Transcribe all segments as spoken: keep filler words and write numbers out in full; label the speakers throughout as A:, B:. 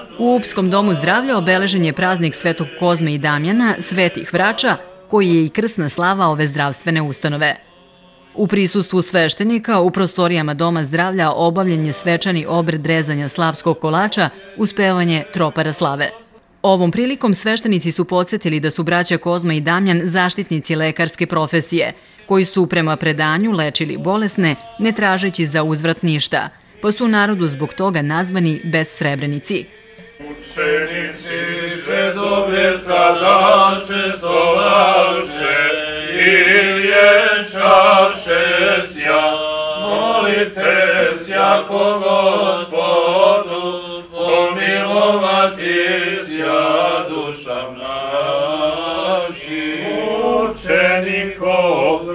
A: U Upskom domu zdravlja obeležen je praznik Svetog Kozme i Damjana, svetih vrača, koji je i krsna slava ove zdravstvene ustanove. U prisustvu sveštenika u prostorijama Doma zdravlja obavljen je svečani obred rezanja slavskog kolača uz pevanje Tropara slave. Ovom prilikom sveštenici su podsjetili da su braća Kozma i Damjan zaštitnici lekarske profesije, koji su prema predanju lečili bolesne, ne tražeći za uzvrat ništa, pa su u narodu zbog toga nazvani bezsrebrenici.
B: Učenici že dobre stradače stovaše i vjenčaše sja, molite sjako Gospodu, pomilovati sja dušam našim. Učenikov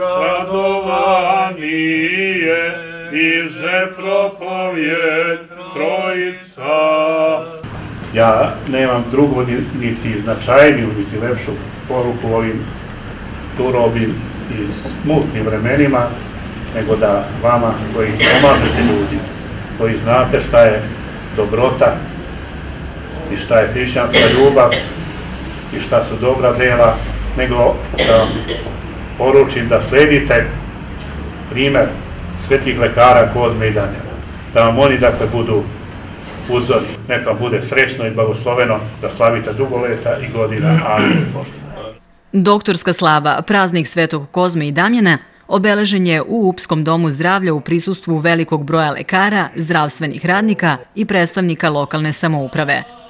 B: radovanije i že propovjed Trojica.
C: Ja nemam drugu, niti značajniju, niti lepšu poruku ovim turobim i smutnim vremenima, nego da vama koji pomažete ljudi, koji znate šta je dobrota i šta je hrišćanska ljubav i šta su dobra dela, nego da vam poručim da sledite primer svetih lekara Kozme i Damjana, da vam oni dakle budu uzori. Neka bude srećno i blagosloveno, da slavite dugo leta i godina. Amin.
A: Doktorska slava, praznik Svetog Kozme i Damjana, obeležen je u Upskom domu zdravlja u prisustvu velikog broja lekara, zdravstvenih radnika i predstavnika lokalne samouprave.